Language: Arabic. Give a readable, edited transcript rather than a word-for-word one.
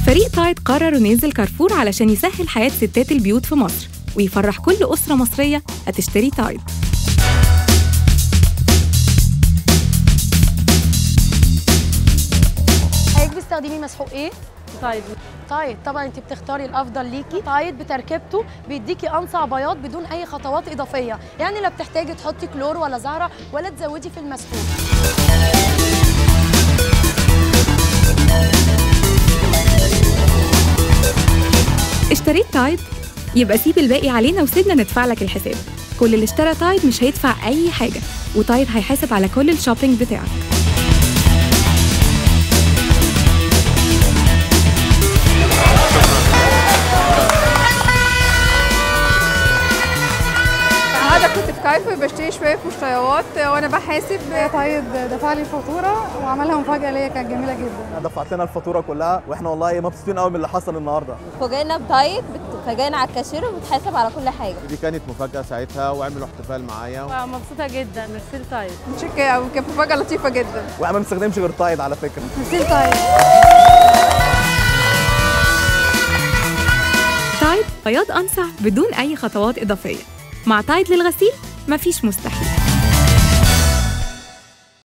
فريق تايد قرر إنه ينزل كارفور علشان يسهل حياة ستات البيوت في مصر ويفرح كل أسرة مصرية هتشتري تايد. حضرتك بتستخدمي مسحوق ايه؟ تايد. تايد طبعا انت بتختاري الافضل ليكي. تايد بتركيبته بيديكي انصع بياض بدون اي خطوات اضافيه، يعني لا بتحتاجي تحطي كلور ولا زهره ولا تزودي في المسحوق. اشتريت تايد؟ يبقى سيب الباقي علينا وسيبنا ندفع لك الحساب. كل اللي اشترى تايد مش هيدفع أي حاجة، وتايد هيحاسب على كل الشوبينج بتاعك. أنا كنت في كايفو بشتري شوية مشتريات وأنا بحاسب. تايد دفع لي الفاتورة وعملها مفاجأة ليا، كانت جميلة جدا. دفعت لنا الفاتورة كلها واحنا والله مبسوطين قوي من اللي حصل النهارده. فوجئنا بتايد، فجينا على الكاشير وبتحاسب على كل حاجة. دي كانت مفاجأة ساعتها وعملوا احتفال معايا. مبسوطة جدا. ميرسي تايد. متشكرة قوي، كانت مفاجأة لطيفة جدا. واحنا ما بنستخدمش غير تايد على فكرة. ميرسي تايد. تايد بياض أنصع بدون أي خطوات إضافية. مع تايد للغسيل مفيش مستحيل.